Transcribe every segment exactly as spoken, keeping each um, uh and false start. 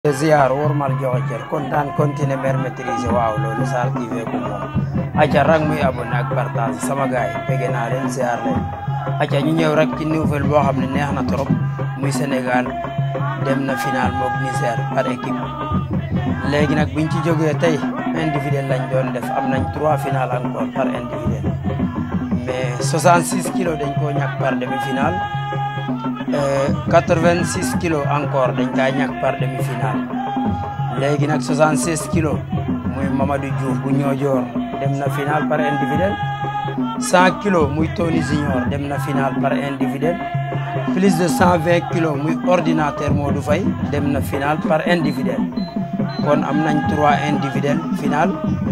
ziar wormal joxe cër kontaan continuer mer maîtriser waaw loolu Sal T V ko moom aca rang muy abonné ak partage sama gaay bëgg naa leen ziar leen aca ñu ñëw rek ci nouvelle boo xam ne neex na trop muy Sénégal dem na final mook Niger par équipe léegi nag buñ ci jógee tey individuel lañ doon def am nañ trois final encore par individuel mais soixante-six kilos dañ koo ñàkk par demi-finale quatre-vingt-six kilos encore dañ kaa ñàkk par demi-finale léegi nag soixante-seize kilos muy Mamadou Diouf bu Ñoojoor dem na final par individuel cent kilos muy Tony Junior dem na final par individuel plus de cent vingt kilos muy ordinateur Modou Faye dem na final par individuel kon am nañ trois individuel final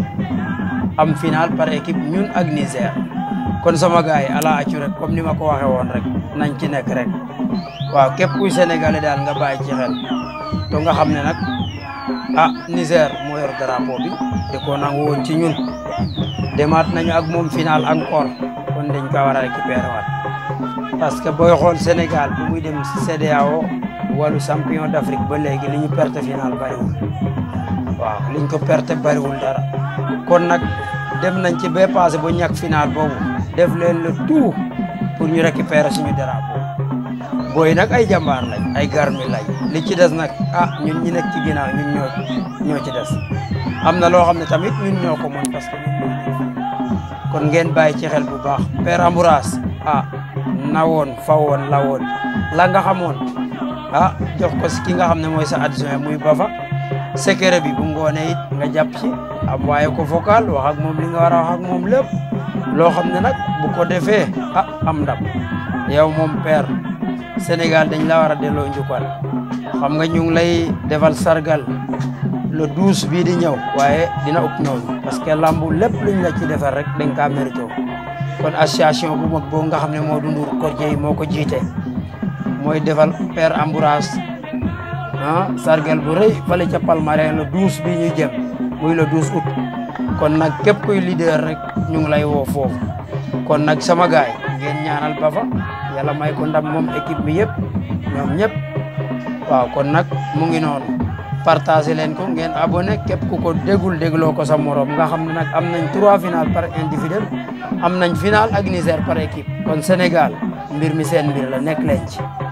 am final par équipe ñun ak Niger kon sama gaay ala accu rek comme ni ma ko waxe woon rek nañ ci nekk rek waaw képp kuy sénégalais daal nga bàyyi ci xel to nga xam ne nag ah Niger moo yor drapeau bi te ko nangu woon ci ñun demaat nañu ak moom final encore kon dañ ko war a récupérer waat parce que booy xool Sénégal bu muy dem C E D E A O wàllu champion d'Afrique ba léegi li ñu perte final bariwul waaw liñ ko perte bariwul dara kon nag dem nañ ci ba passé ba ñàkk final boobu def leen le tout pour ñu récupérer suñu drapeau booy nag ay jàmbaar lañ ay garmi lañ li ci des nag ah ñun ñi nekk ci ginnaaw ñun ñoo ñoo ci des am na loo xam ne tamit ñun ñoo ko mën parce que ñun kon ngeen bàyyi ci xel bu baax Père Ambroise ah na woon fa woon la woon la nga xamoon ah jox ko si ki nga xam ne mooy sa adjoint muy Bafa secret bi bu ngoonee it nga jàpp ci am waaye ko vocal wax ak moom li nga war a wax ak moom lépp loo xam ne nag bu ko defee ah am ndam yow moom Père Sénégal dañ la war a delloo njukkal xam nga ñu ngi lay defal sargal le douze bii di ñëw waaye dina ëpp noonu parce que lambu lépp luñ la ci defal rek dañ kaa mérito kon association bu mag boobu nga xam ne moo dundur Kordié yi moo ko jiite mooy defal Père Ambroise ah sargal bu rëy fale ca Palmarin le douze bii ñu jëm muy le douze août kon nag képp kuy leader rek ñu ngi lay woo foofu kon nag sama gaay ngeen ñaanal Bafa yàlla may ko ndam moom équipe bi yëpp ñoom ñëpp waaw kon nag mu ngi noonu partagé leen ko ngeen abonné képp ku ko dégul dégloo ko sa morom nga xam ne nag am nañ trois final par individuel am nañ final ak Niger par équipe kon Sénégal mbir mi seen mbir la nekk leen ci